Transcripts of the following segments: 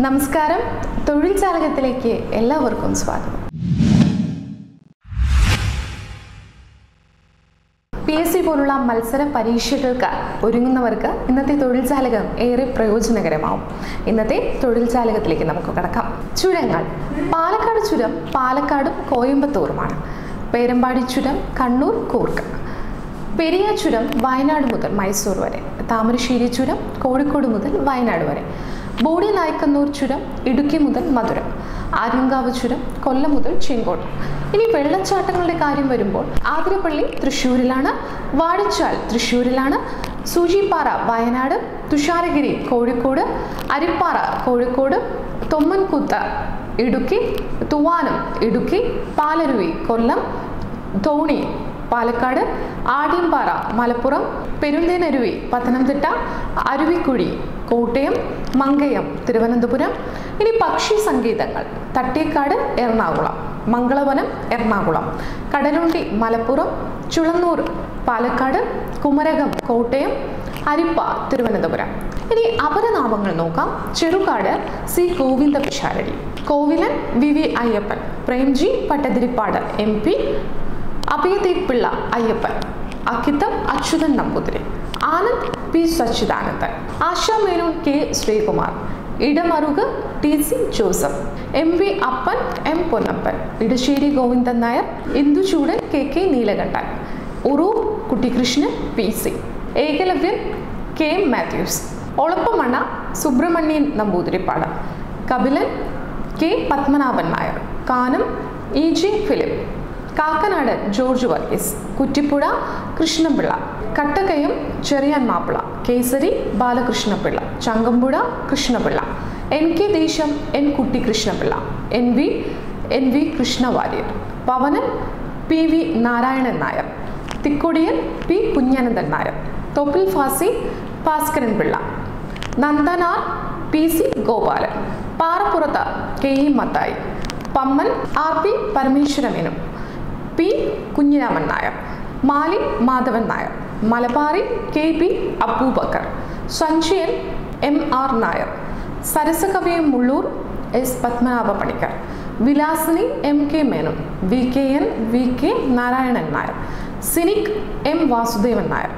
നമസ്കാരം, തൊഴിൽ ജാലകത്തിലേക്ക് എല്ലാവർക്കും സ്വാഗതം. PSC പോലുള്ള മത്സര പരീക്ഷകൾക്ക് ഒരുങ്ങുന്നവർക്ക് ഇന്നത്തെ തൊഴിൽ ജാലകം ഏറെ പ്രയോജനകരമാവും. ഇന്നത്തെ തൊഴിൽ ജാലകത്തിലേക്ക് നമുക്ക് കടക്കാം. ചുരങ്ങൾ. പാലക്കാട് ചുരം പാലക്കാടും കോയമ്പത്തൂരുമാണ്. പേരമ്പാടി ചുരം കണ്ണൂർ, കൂർഗ്. പെരിയ ചുരം വയനാട് മുതൽ മൈസൂർ വരെ. താമരശ്ശേരി ചുരം കോഴിക്കോട് മുതൽ വയനാട് വരെ. ബോഡി നായ്ക്കന്നൂർ ചുരം ഇടുക്കി മുതൽ മധുര. ആര്യങ്കാവ് ചുരം കൊല്ലം മുതൽ ചെങ്കോട്ട. ഇനി വെള്ളച്ചാട്ടങ്ങളുടെ കാര്യം വരുമ്പോൾ ആതിരപ്പള്ളി തൃശ്ശൂരിലാണ്, വാഴച്ചാൽ തൃശ്ശൂരിലാണ്, സൂചിപ്പാറ വയനാട്, തുഷാരഗിരി കോഴിക്കോട്, അരിപ്പാറ കോഴിക്കോട്, തൊമ്മൻകുത്ത് ഇടുക്കി, തുവാനം ഇടുക്കി, പാലരുവി കൊല്ലം, ധോണി പാലക്കാട്, ആടിയമ്പാറ മലപ്പുറം, പെരുന്തേനരുവി പത്തനംതിട്ട, അരുവിക്കുഴി കോട്ടയം, മങ്കയം തിരുവനന്തപുരം. ഇനി പക്ഷി സങ്കേതങ്ങൾ. തട്ടേക്കാട് എറണാകുളം, മംഗളവനം എറണാകുളം, കടലുണ്ടി മലപ്പുറം, ചുളന്നൂർ പാലക്കാട്, കുമരകം കോട്ടയം, അരിപ്പ തിരുവനന്തപുരം. ഇനി അപരനാമങ്ങൾ നോക്കാം. Cherukad C Govinda Pisharody, Kovilan VV Ayyappan, Premji Pattathiripad MP, Abhayadev Pillai Ayyappan, Akkitham Achuthan Namboothiri, Anand P Sachidanandan, Asha Menon K Sreekumar, Idamaruku TC Joseph, MV Appan M Ponnappan, Edasseri Govindan Nair, Induchoodan KK Neelakantan, Uroob Kuttikrishnan PC, Ekalavyan KM Mathews, Olappamanna Subramanian Namboothiripad, Kapilan K Padmanabhan Nair, Kanam EG Philip, Kakkanad George Varghese, Kuttipuzha Krishnapillai, Kattakkayam Cheriyan Mappila, Kesari Balakrishnapillai, Changampuzha Krishnapillai, NK ദേശം N Kuttikrishnapillai, NV Krishnawarrier, Pavanan PV Narayanan Nair, Thikkodiyan P Kunjanandan Nair, Thoppil Bhasi Bhaskaran Pillai, Nandanar PC Gopalan, Parappurath KE Mathai, Pamman RP Parameswaramenon, P Kunhiraman Nair, Mali Madhavan Nair, Malabari KB Aboobacker, Sanjayan MR Nair, സരസകവിയം Mulloor S Padmanabha Panicker, Vilasini MK Menon, VKN VK Narayanan Nair, Cynic M Vasudevan Nair,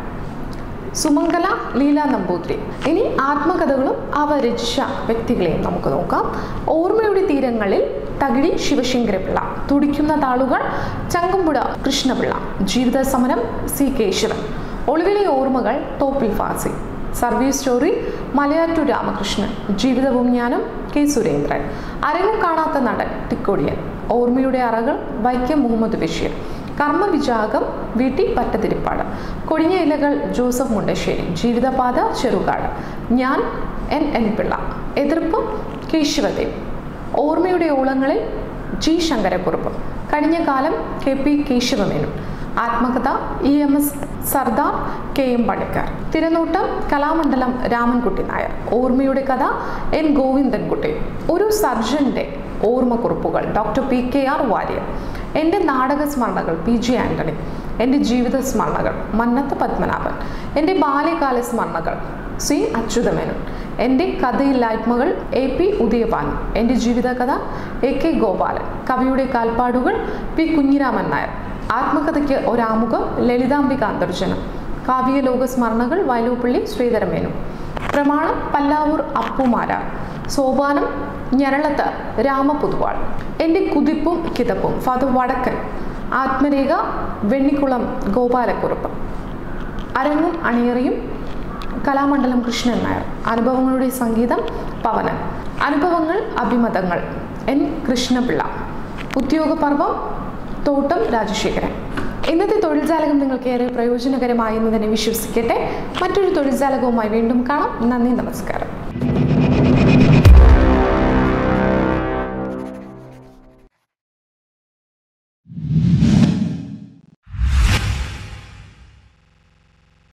Sumangala Leela Namboothiri. ഇനി ആത്മകഥകളും അവ രചിച്ച വ്യക്തികളെയും നമുക്ക് നോക്കാം. ഓർമ്മയുടെ തീരങ്ങളിൽ തകിടി ശിവശങ്കരപിള്ള, തുടിക്കുന്ന താളുകൾ ചങ്കമ്പുഴ കൃഷ്ണപിള്ള, ജീവിത സമരം C കേശവൻ, ഒളിവിലെ ഓർമ്മകൾ തോപ്പിൽ ഫാസി, സർവീസ് സ്റ്റോറി മലയാറ്റൂർ രാമകൃഷ്ണൻ, ജീവിതവും ഞാനും K സുരേന്ദ്രൻ, അരങ്ങും കാണാത്ത നടൻ തിക്കൊടിയൻ, ഓർമ്മയുടെ അറകൾ വൈക്കം മുഹമ്മദ് ബഷീർ, കർമ്മവിജാകം VT പട്ടതിരിപ്പാട്, കൊടിഞ്ഞ ഇലകൾ ജോസഫ് മുണ്ടശ്ശേരി, ജീവിതപാത ചെറുകാട്, ഞാൻ N പിള്ള, എതിർപ്പ് കേശവദേവ്, ഓർമ്മയുടെ ഓളങ്ങളിൽ G ശങ്കരക്കുറുപ്പ്, കഴിഞ്ഞ കാലം KP കേശവമേനോൻ, ആത്മകഥ EMS സർദാർ KM പണിക്കർ, തിരനോട്ടം കലാമണ്ഡലം രാമൻകുട്ടി നായർ, ഓർമ്മയുടെ കഥ N ഗോവിന്ദൻകുട്ടി, ഒരു സർജന്റെ ഓർമ്മക്കുറിപ്പുകൾ ഡോക്ടർ PKR വാര്യർ, എൻ്റെ നാടക സ്മരണകൾ PG ആന്റണി, എൻ്റെ ജീവിത സ്മരണകൾ മന്നത്ത് പത്മനാഭൻ, എൻ്റെ ബാല്യകാല സ്മരണകൾ C അച്യുതമേനോൻ, എൻ്റെ കഥയില്ലായ്മകൾ AP ഉദയഭാനു, എൻ്റെ ജീവിതകഥ AK ഗോപാലൻ, കവിയുടെ കാൽപ്പാടുകൾ P കുഞ്ഞിരാമൻ നായർ, ആത്മകഥയ്ക്ക് ഒരാമുഖം ലളിതാംബിക അന്തർജനം, കാവ്യലോക സ്മരണകൾ വയലോപ്പള്ളി ശ്രീധരമേനോൻ, പ്രമാണം പല്ലാവൂർ അപ്പുമാരാർ, സോപാനം ഞരളത്ത് രാമപുതുവാൾ, എൻ്റെ കുതിപ്പും കിതപ്പും ഫാദർ വടക്കൻ, ആത്മരേഖ വെണ്ണിക്കുളം ഗോപാലക്കുറുപ്പ്, അരങ്ങും അണിയറിയും കലാമണ്ഡലം കൃഷ്ണൻ നായർ, അനുഭവങ്ങളുടെ സംഗീതം പവനൻ, അനുഭവങ്ങൾ അഭിമതങ്ങൾ N കൃഷ്ണപിള്ള, ഉദ്യോഗപർവം തോട്ടം രാജശേഖരൻ. ഇന്നത്തെ തൊഴിൽ ജാലകം നിങ്ങൾക്ക് ഏറെ പ്രയോജനകരമായി എന്ന് തന്നെ വിശ്വസിക്കട്ടെ. മറ്റൊരു തൊഴിൽ ജാലകവുമായി വീണ്ടും കാണാം. നന്ദി, നമസ്കാരം.